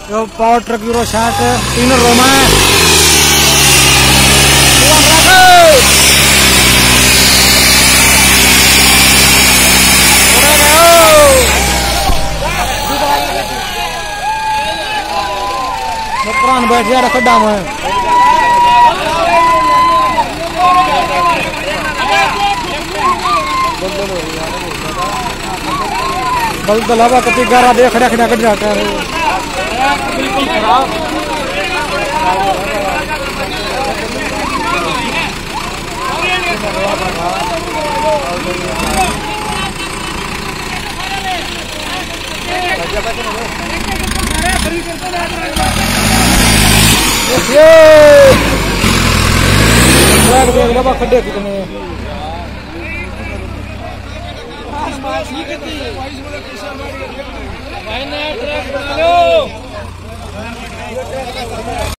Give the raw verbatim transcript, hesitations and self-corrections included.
यो power truck euro सात तीन रोमा पुरान बैठ गया खड्डा में बल तो लावा कति गारा देख रख रख जाता है बिल्कुल खराब खड्डे कितने भाई